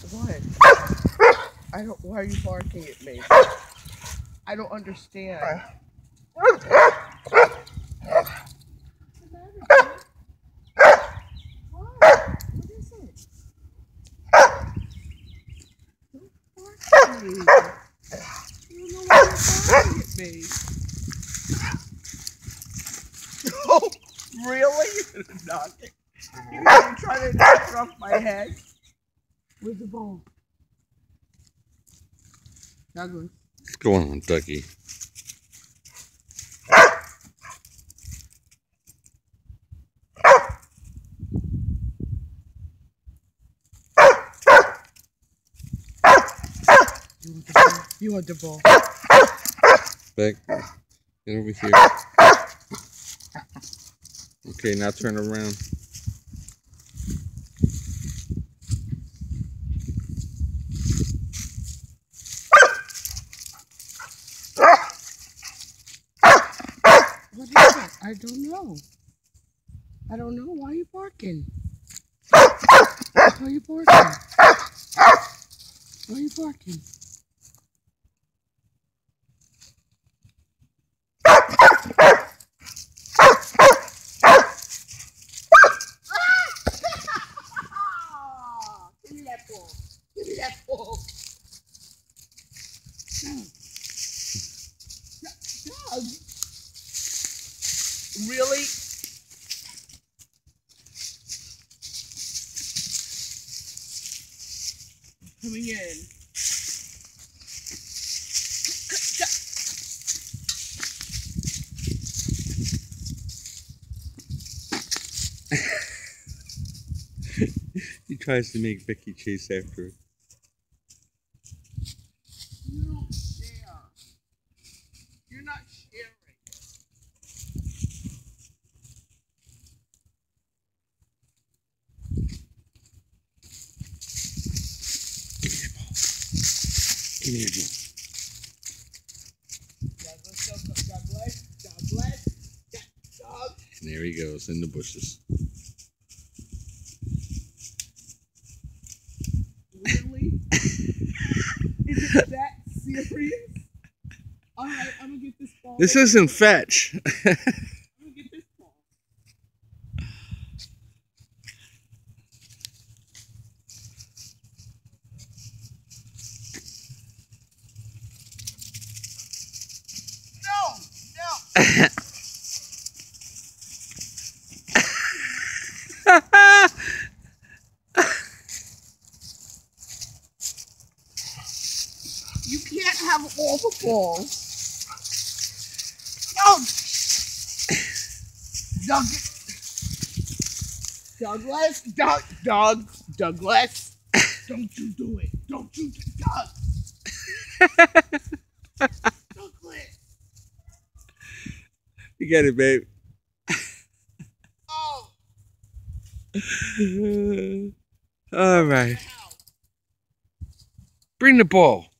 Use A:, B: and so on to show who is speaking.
A: What? I don't. Why are you barking at me? I don't understand. What's the matter, dude? What? What is it? Don't bark at me. You don't know why you're barking at me. Oh, really? You're gonna knock it? You're gonna try to knock it off my head? Where's the ball? Douglas.
B: What's going on, Ducky?
A: You want the ball?
B: Back. Get over here. Okay, now turn around.
A: What is it? I don't know. I don't know. Why are you barking? Why are you barking? Why are you barking? Give me that ball. Give me that ball. Doug. Really? Coming in.
B: He tries to make Vicky chase after it.
A: You don't share. You're not sharing.
B: Give me that ball.
A: Douglas.
B: And there he goes in the bushes.
A: Really? Is it that serious? Alright, I'm gonna get this ball.
B: This isn't fetch.
A: I'm gonna get this ball. No! You can't have all the balls. No! Douglas. Don't you do it. Don't you do Doug. Douglas.
B: You get it, babe.
A: Oh.
B: All right. Bring the ball.